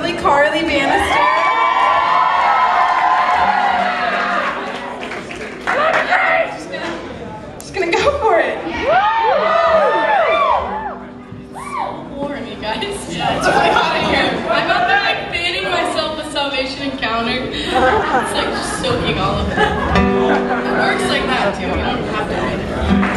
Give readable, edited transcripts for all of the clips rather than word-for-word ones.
Bannister. Just gonna go for it. It's so warm, you guys. Yeah, it's really hot in here. I'm out there like fanning myself with Salvation Encounter. It's like just soaking all of it. It works like that too. You don't have to wait it.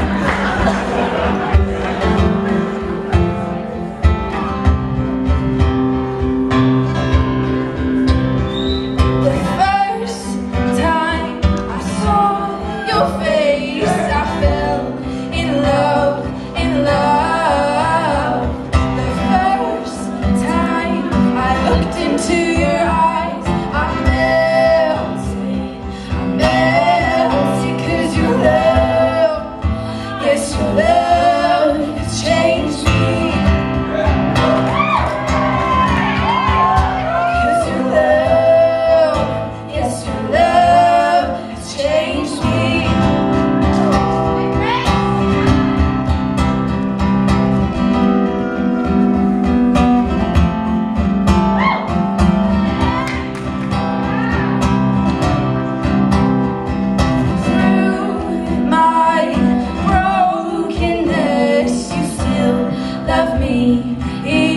Love me.